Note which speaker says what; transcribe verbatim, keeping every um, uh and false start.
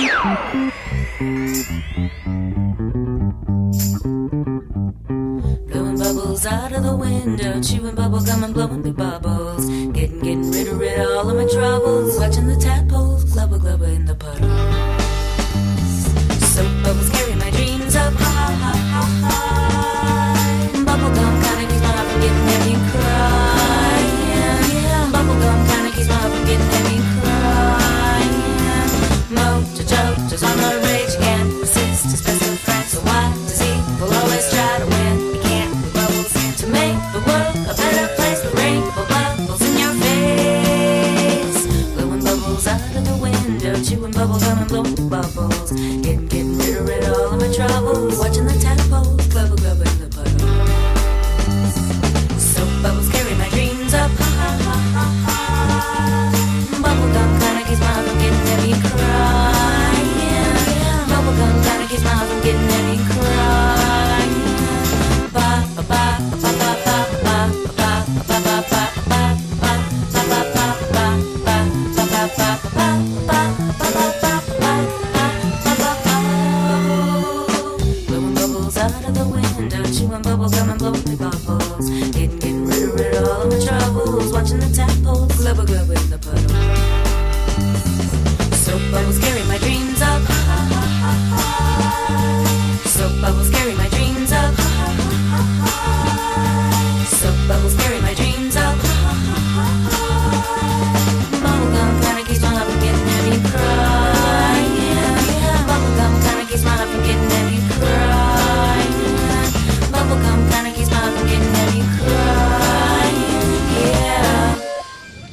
Speaker 1: Blowing bubbles out of the window, chewing bubble gum and blowing big bubbles. Getting, getting rid of, rid of all of my troubles. Watching the tadpoles, glubber, glubber in the puddles. Soap bubbles carry my dreams up high, high, high, high. Bubble gum kinda keeps my heart from getting heavy and crying. Bubble gum kinda keeps my heart from getting heavy and crying. Mojo-jojo's on the rage, can't resist his best of friends. So why does he will always try to win? He can't put bubbles to make the world a better place. With rainbow bubbles in your face. Blowing bubbles out of the window, chewing bubble gum and blowing bubbles. Getting, getting rid of, rid of all of my troubles. Watching the tadpoles, glubber, glubber in the